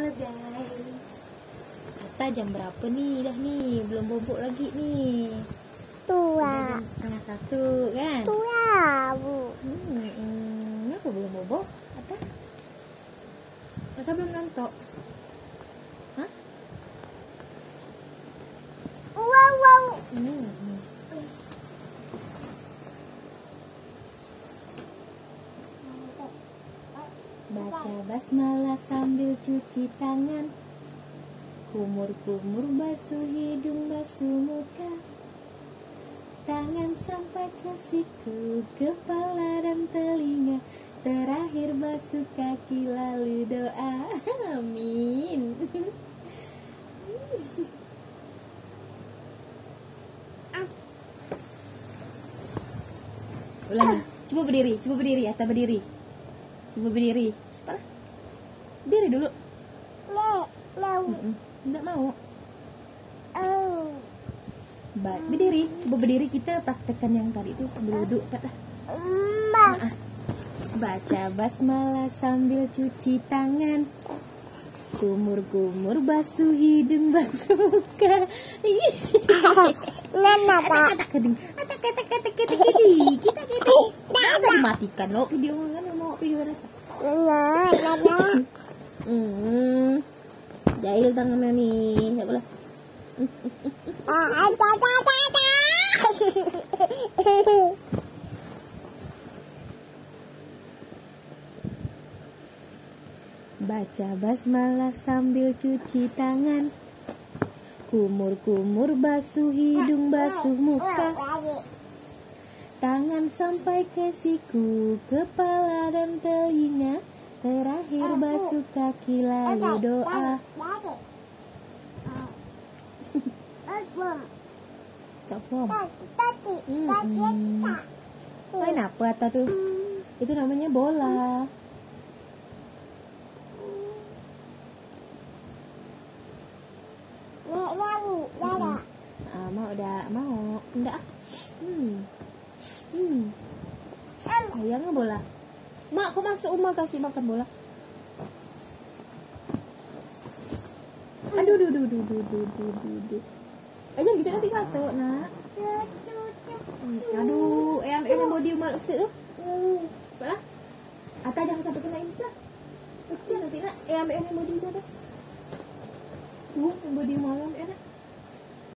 guys. Ata jam berapa nih? Dah nih, belum bobok lagi nih. Tua. Udah jam 1:30 kan? Tua, Bu. Kenapa belum bobok? Ata belum nonton. Hah? Wow. Baca basmalah sambil cuci tangan. Kumur-kumur basuh hidung, basuh muka. Tangan sampai ke siku, kepala dan telinga. Terakhir basuh kaki lalu doa. Amin. Ulangi. Coba berdiri, Atta berdiri. Coba berdiri. Cepat. Berdiri dulu. Enggak mau. Baik, berdiri. Coba berdiri, kita praktekkan yang tadi itu duduk, kata. Baca basmalah sambil cuci tangan. Kumur-kumur basuh hidung, basuh muka. Kata kita bisa dimatikan loh video kan, mau video jahil tangannya nih, nggak boleh. Baca basmalah sambil cuci tangan. Kumur-kumur basuh hidung, basuh muka. Tangan sampai ke siku, kepala dan telinga. Terakhir basuh kaki lalu doa. Belum. Main apa Atta tuh? Itu namanya bola. Mau enggak? Ayangnya bola. Mak, kok masuk rumah kasih makan bola? Aduh. Jangan gitu nanti kata, nak. Aduh, yang body malu tuh. Baiklah. Atta jangan sampai kena ini lah. Kecil nanti nak. Ambil yang body itu ada. Tuh, yang body malu enak.